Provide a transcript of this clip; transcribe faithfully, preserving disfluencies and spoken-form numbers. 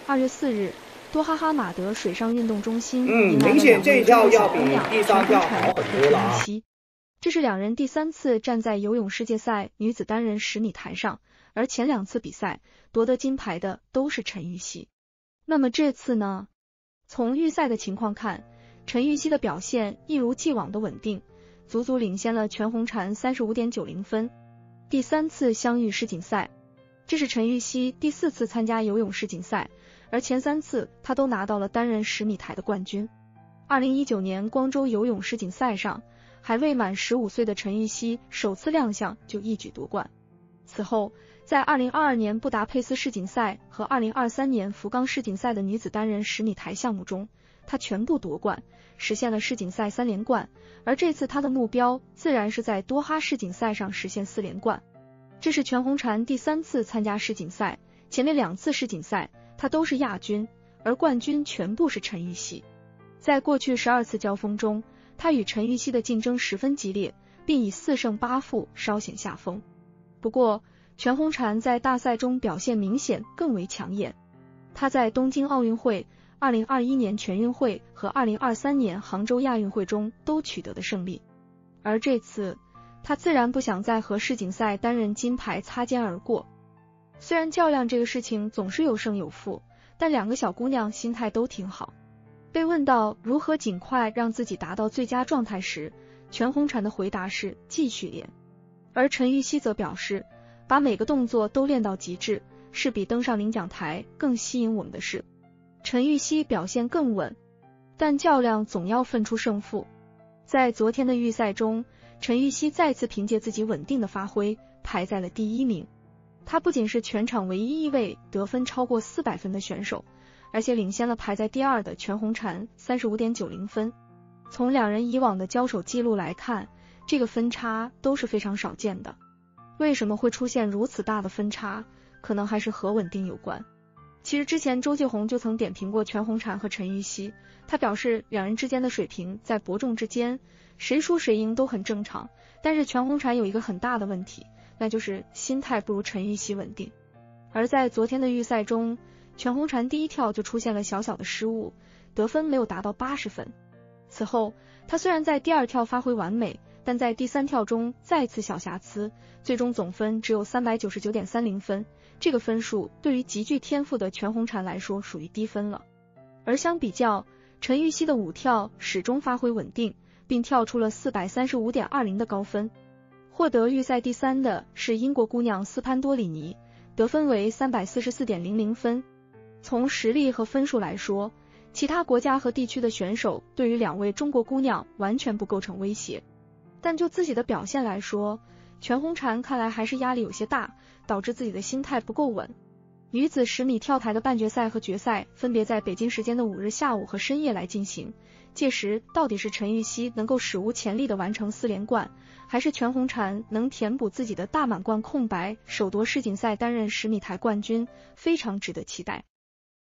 二月四日，多哈哈马德水上运动中心嗯， 迎来了明显这一跳要比两位第三跳好很多了啊。 这是两人第三次站在游泳世界赛女子单人十米台上，而前两次比赛夺得金牌的都是陈芋汐。那么这次呢？从预赛的情况看，陈芋汐的表现一如既往的稳定，足足领先了全红婵 三十五点九零 分。第三次相遇世锦赛，这是陈芋汐第四次参加游泳世锦赛，而前三次她都拿到了单人十米台的冠军。二零一九年光州游泳世锦赛上，还未满十五岁的陈芋汐首次亮相就一举夺冠。此后，在二零二二年布达佩斯世锦赛和二零二三年福冈世锦赛的女子单人十米台项目中，她全部夺冠，实现了世锦赛三连冠，而这次她的目标自然是在多哈世锦赛上实现四连冠。这是全红婵第三次参加世锦赛，前面两次世锦赛她都是亚军，而冠军全部是陈芋汐。在过去十二次交锋中，她与陈芋汐的竞争十分激烈，并以四胜八负稍显下风。不过，全红婵在大赛中表现明显更为抢眼。她在东京奥运会、二零二一年全运会和二零二三年杭州亚运会中都取得的胜利，而这次她自然不想再和世锦赛单人金牌擦肩而过。虽然较量这个事情总是有胜有负，但两个小姑娘心态都挺好。被问到如何尽快让自己达到最佳状态时，全红婵的回答是继续练，而陈芋汐则表示，把每个动作都练到极致，是比登上领奖台更吸引我们的事。陈芋汐表现更稳，但较量总要分出胜负。在昨天的预赛中，陈芋汐再次凭借自己稳定的发挥排在了第一名。她不仅是全场唯一一位得分超过四百分的选手，而且领先了排在第二的全红婵 三十五点九零 分。从两人以往的交手记录来看，这个分差都是非常少见的。为什么会出现如此大的分差？可能还是和稳定有关。其实之前周继红就曾点评过全红婵和陈芋汐，他表示两人之间的水平在伯仲之间，谁输谁赢都很正常，但是全红婵有一个很大的问题，那就是心态不如陈芋汐稳定。而在昨天的预赛中，全红婵第一跳就出现了小小的失误，得分没有达到八十分。此后，她虽然在第二跳发挥完美，但在第三跳中再次小瑕疵，最终总分只有 三百九十九点三零 分，这个分数对于极具天赋的全红婵来说属于低分了。而相比较，陈芋汐的五跳始终发挥稳定，并跳出了 四百三十五点二零 的高分。获得预赛第三的是英国姑娘斯潘多里尼，得分为 三百四十四点零零 分。从实力和分数来说，其他国家和地区的选手对于两位中国姑娘完全不构成威胁。但就自己的表现来说，全红婵看来还是压力有些大，导致自己的心态不够稳。女子十米跳台的半决赛和决赛分别在北京时间的五日下午和深夜来进行，届时到底是陈芋汐能够史无前例的完成四连冠，还是全红婵能填补自己的大满贯空白，首夺世锦赛单人十米台冠军，非常值得期待。